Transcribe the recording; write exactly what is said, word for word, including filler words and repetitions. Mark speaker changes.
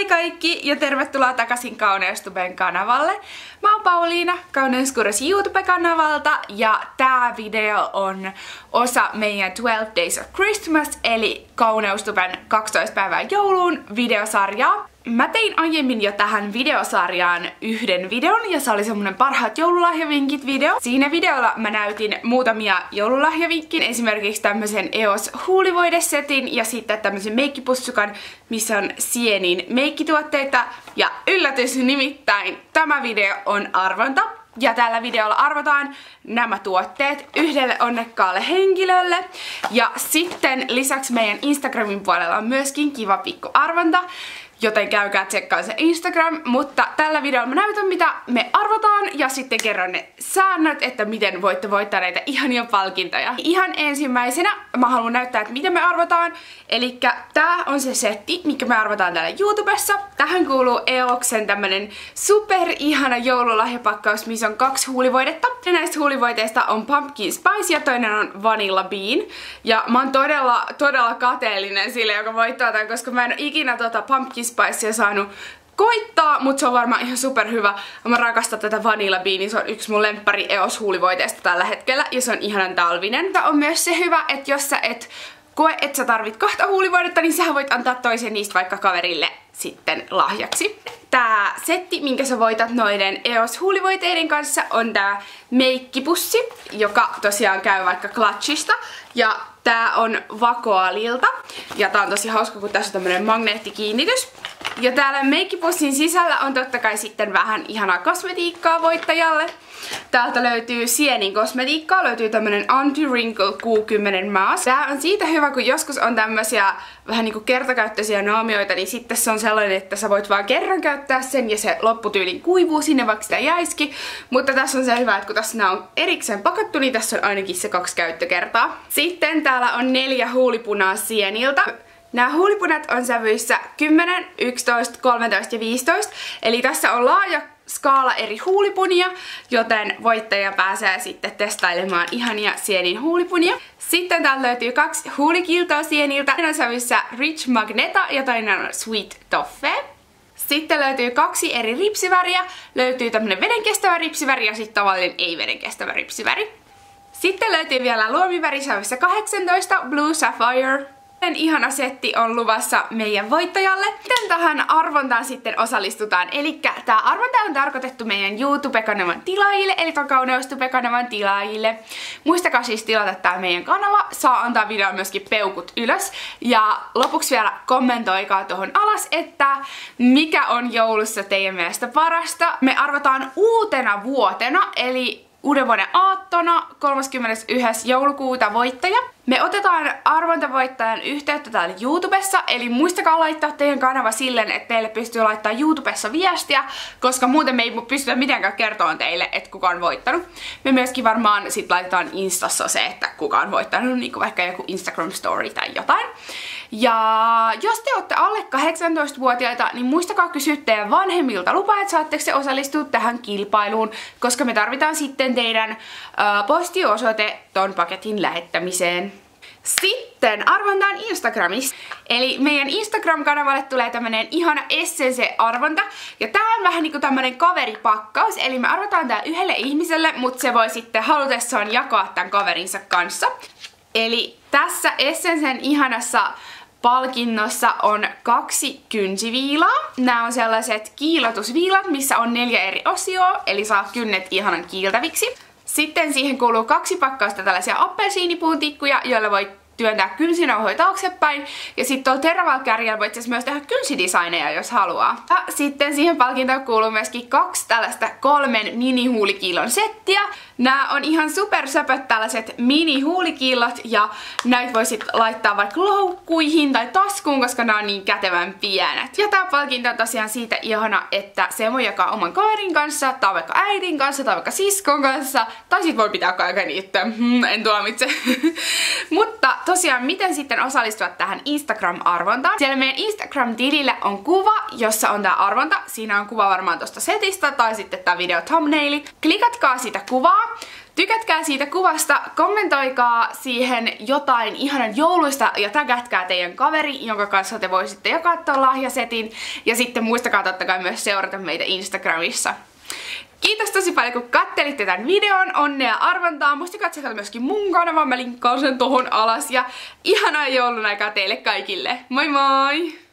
Speaker 1: kaikki ja tervetuloa takaisin Kauneustuben kanavalle. Mä oon Pauliina Kauneuskurssi YouTube-kanavalta ja tää video on osa meidän twelve Days of Christmas eli Kauneustuben kaksitoista päivää jouluun videosarjaa. Mä tein aiemmin jo tähän videosarjaan yhden videon ja se oli semmonen parhaat joululahjavinkit video. Siinä videolla mä näytin muutamia joululahjavinkin, esimerkiksi tämmösen E O S huulivoidesetin ja sitten tämmösen meikkipussukan, missä on Sienin meikkituotteita. Ja yllätys nimittäin, tämä video on arvonta. Ja tällä videolla arvotaan nämä tuotteet yhdelle onnekkaalle henkilölle. Ja sitten lisäksi meidän Instagramin puolella on myöskin kiva pikku arvonta. Joten käykää tsekkaa se Instagram, mutta tällä videolla mä näytän mitä me arvotaan ja sitten kerron ne säännöt, että miten voitte voittaa näitä ihania palkintoja. Ihan ensimmäisenä mä haluan näyttää, että miten me arvotaan. Elikkä tää on se setti, mikä me arvotaan täällä YouTubessa. Tähän kuuluu E O S:n tämmönen super ihana joululahjapakkaus, missä on kaksi huulivoidetta. Ja näistä huulivoiteista on Pumpkin Spice ja toinen on Vanilla Bean. Ja mä oon todella, todella kateellinen sille, joka voittaa tämän, koska mä en oo ikinä tota Pumpkin Spicea saanut koittaa, mutta se on varmaan ihan superhyvä. Mä rakastan tätä Vanilla Beania, se on yksi mun lemppari E O S huulivoiteesta tällä hetkellä ja se on ihanan talvinen. Tää on myös se hyvä, että jos sä et koe, että sä tarvit kahta huulivoidetta, niin sä voit antaa toisen niistä vaikka kaverille sitten lahjaksi. Tää setti, minkä sä voitat noiden E O S huulivoiteiden kanssa, on tää meikkipussi, joka tosiaan käy vaikka Clutchista. Ja tää on Vakoalilta. Ja tää on tosi hauska, kun tässä on tämmönen magneettikiinnitys. Ja täällä meikkipussin sisällä on totta kai sitten vähän ihanaa kosmetiikkaa voittajalle. Täältä löytyy Sienin kosmetiikkaa, löytyy tämmönen Anti-Wrinkle Q kymmenen Mask. Tää on siitä hyvä, kun joskus on tämmösiä vähän niinku kertakäyttöisiä naamioita, niin sitten se on sellainen, että sä voit vaan kerran käyttää sen ja se lopputyylin kuivuu sinne, vaikka sitä jäisikin. Mutta tässä on se hyvä, että kun tässä nää on erikseen pakattu, niin tässä on ainakin se kaksi käyttökertaa. Sitten täällä on neljä huulipunaa Sieniltä. Nämä huulipunat on sävyissä kymmenen, yksitoista, kolmetoista ja viisitoista. Eli tässä on laaja skaala eri huulipunia, joten voittaja pääsee sitten testailemaan ihania Sienin huulipunia. Sitten täältä löytyy kaksi huulikiltoa Sieniltä. Toinen on sävyissä Rich Magneta ja toinen on Sweet Toffee. Sitten löytyy kaksi eri ripsiväriä. Löytyy tämmönen vedenkestävä ripsiväri ja sitten tavallinen ei vedenkestävä ripsiväri. Sitten löytyy vielä luomiväri sävyssä kahdeksantoista Blue Sapphire. Ihana setti on luvassa meidän voittajalle. Miten tähän arvontaan sitten osallistutaan? Elikkä tää arvonta on tarkoitettu meidän YouTube-kanavan tilaajille, eli Kauneustuben-kanavan tilaajille. Muistakaa siis tilata tää meidän kanava, saa antaa videoon myöskin peukut ylös. Ja lopuksi vielä kommentoikaa tuohon alas, että mikä on joulussa teidän mielestä parasta. Me arvotaan uutena vuotena, eli uuden vuoden aattona kolmaskymmenesensimmäinen joulukuuta voittaja. Me otetaan arvontavoittajan yhteyttä täällä YouTubessa, eli muistakaa laittaa teidän kanava silleen, että teille pystyy laittaa YouTubessa viestiä, koska muuten me ei pystytä mitenkään kertoa teille, että kuka on voittanut. Me myöskin varmaan sit laitetaan Instassa se, että kuka on voittanut, niin kuin vaikka joku Instagram story tai jotain. Ja jos te olette alle kahdeksantoistavuotiaita, niin muistakaa kysyä teidän vanhemmilta lupa, että saatteko se osallistua tähän kilpailuun, koska me tarvitaan sitten teidän uh, postiosoite ton paketin lähettämiseen. Sitten arvontaan Instagramissa. Eli meidän Instagram-kanavalle tulee tämmönen ihana Essence-arvonta. Ja tää on vähän niinku tämmönen kaveripakkaus. Eli me arvotaan tää yhdelle ihmiselle, mutta se voi sitten halutessaan jakaa tämän kaverinsa kanssa. Eli tässä Essencen ihanassa palkinnossa on kaksi kynsiviilaa. Nämä on sellaiset kiilotusviilat, missä on neljä eri osioa, eli saa kynnet ihanan kiiltäviksi. Sitten siihen kuuluu kaksi pakkausta tällaisia appelsiinipuuntikkuja, joilla voi työntää kynsinauhoja taaksepäin. Ja sitten tuolla terävällä kärjellä voit myös tehdä kynsidesigneja, jos haluaa. Ja sitten siihen palkintoon kuuluu myöskin kaksi tällaista kolmen mini-huulikiilon settiä. Nämä on ihan supersöpöt tällaiset mini-huulikiillot ja näitä voi sit laittaa vaikka loukkuihin tai taskuun, koska nämä on niin kätevän pienet. Ja tää palkinto on tosiaan siitä ihana, että se voi jakaa oman kaverin kanssa, tai vaikka äidin kanssa, tai vaikka siskon kanssa, tai sit voi pitää kaiken niitä, hmm, en tuomitse. Mutta tosiaan, miten sitten osallistua tähän Instagram-arvontaan? Siellä meidän Instagram-tilillä on kuva, jossa on tää arvonta. Siinä on kuva varmaan tosta setistä tai sitten tää video thumbnaili. Klikatkaa sitä kuvaa. Tykätkää siitä kuvasta, kommentoikaa siihen jotain ihanan jouluista ja tägätkää teidän kaveri, jonka kanssa te voisitte jakaa tuon lahjasetin. Ja sitten muistakaa totta kai myös seurata meitä Instagramissa. Kiitos tosi paljon kun kattelitte tämän videon, onnea arvontaa, muistakaa tsekata myöskin mun kanavan, mä linkkaan sen tohon alas ja ihanaa joulun aikaa teille kaikille, moi moi!